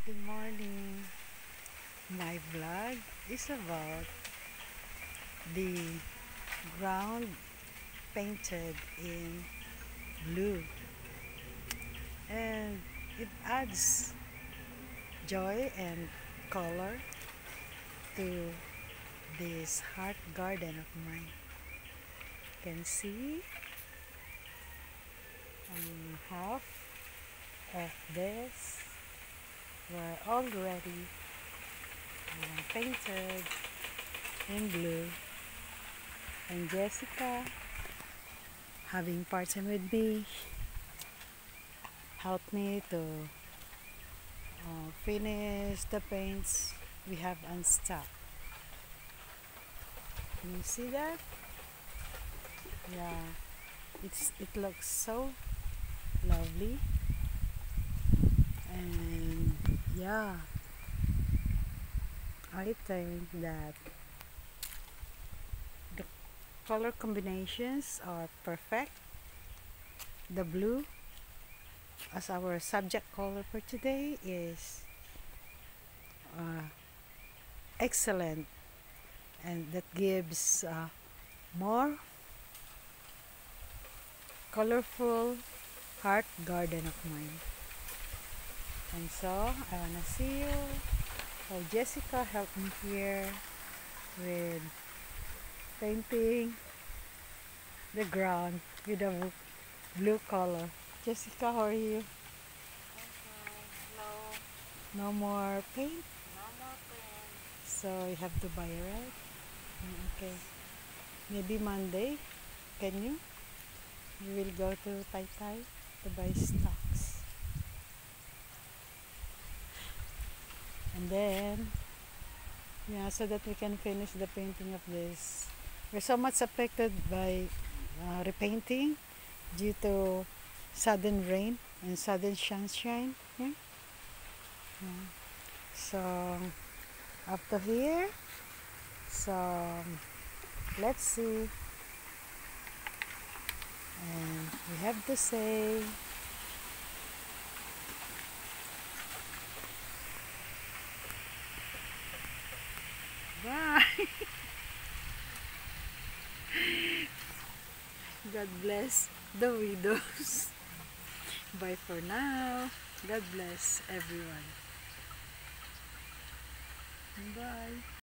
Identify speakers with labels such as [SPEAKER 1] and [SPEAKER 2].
[SPEAKER 1] Good morning. My vlog is about the ground painted in blue, and it adds joy and color to this heart garden of mine. You can see half of this were already painted in blue, and Jessica, having part-time with me, helped me to finish the paints we have unstuck. Can you see that? Yeah, it looks so lovely, and yeah, I think that the color combinations are perfect. The blue as our subject color for today is uh, excellent, and that gives more colorful heart garden of mine. And so I wanna see you how Jessica helped me here with painting the ground with a blue color. Jessica, how are you? No more paint? So you have to buy, right? Okay. Maybe Monday, can you? You will go to Tai Tai to buy stocks. And then, yeah, so that we can finish the painting of this. We're so much affected by repainting due to sudden rain and sudden sunshine. Yeah? Yeah. So, after here, so let's see. And we have to say bye. God bless the widows. Bye for now. God bless everyone. Bye.